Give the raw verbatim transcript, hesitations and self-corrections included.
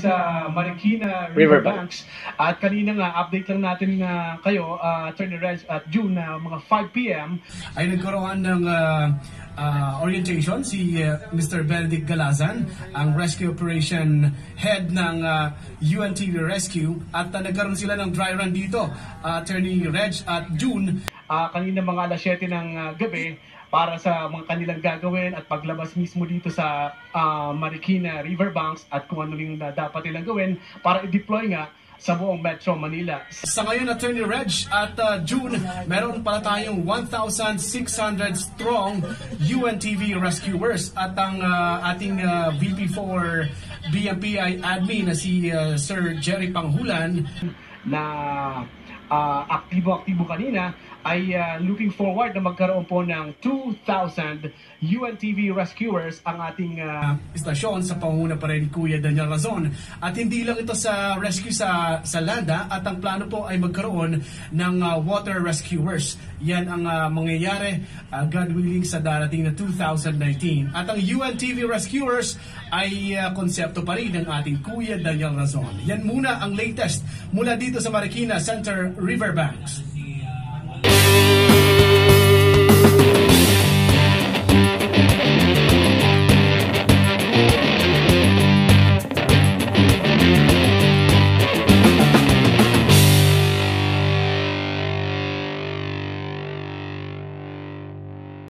sa Marikina Riverbanks. Riverbanks. At kanina nga, update lang natin na kayo, uh, Attorney Reg, at June na uh, mga five p m ay nagkaroon ng uh, uh, orientation si uh, Mister Benedict Galazan, ang Rescue Operation Head ng uh, U N T V Rescue, at uh, nagkaroon sila ng dry run dito, uh, Attorney Reg at June, uh, kanina mga alas siyete ng uh, gabi, para sa mga kanilang gagawin at paglabas mismo dito sa uh, Marikina Riverbanks at kung ano yung na dapat nilang gawin para i-deploy nga sa buong Metro Manila. Sa ngayon, Attorney Reg at uh, June, meron pala tayong one thousand six hundred strong U N T V rescuers at ang uh, ating uh, V P for B M P I admin na si uh, Sir Jerry Panghulan na uh, aktibo-aktibo kanina ay uh, looking forward na magkaroon po ng two thousand U N T V rescuers ang ating uh, istasyon sa pangunguna pa rin ni Kuya Daniel Razon. At hindi lang ito sa rescue sa, sa landa, at ang plano po ay magkaroon ng uh, water rescuers. Yan ang uh, mangyayari, uh, God willing, sa darating na two thousand nineteen. At ang U N T V rescuers ay uh, konsepto pa rin ng ating Kuya Daniel Razon. Yan muna ang latest mula dito sa Marikina Center Riverbanks.